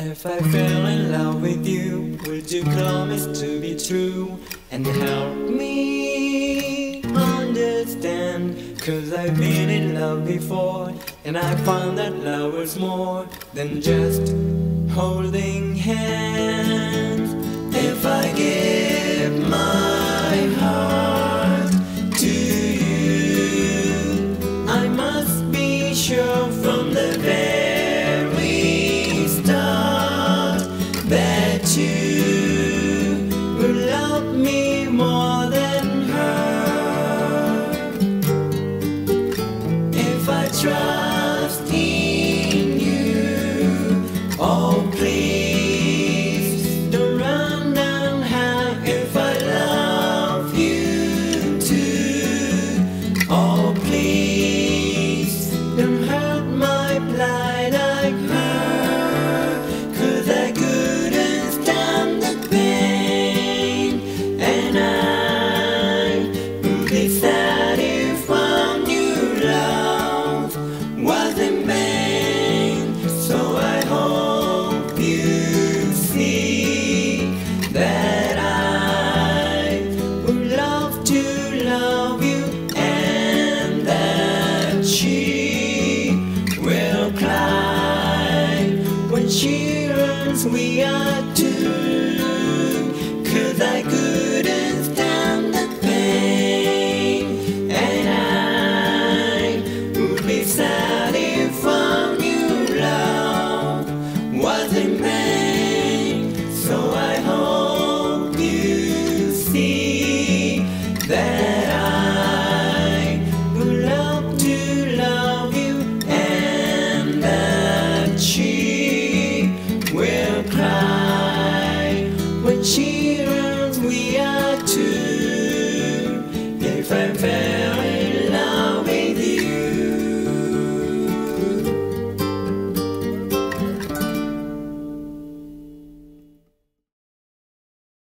If I fell in love with you, would you promise to be true and help me understand? 'Cause I've been in love before, and I found that love was more than just holding hands. If I give my heart to you, I must be sure from the very start that you will love me more than her. If I trust in you, oh please don't run down high. If I love you too, oh please don't hurt my pride like her. 'Cause I couldn't stand the pain, and I would be sad if our new love was in vain. So I hope you see that I would love to love you, and that she will cry when she learns we are two. 'Cause I couldn't stand the pain, and I would be sad if our new love was in vain. So I hope you see that I would love to love you, and that she will cry when she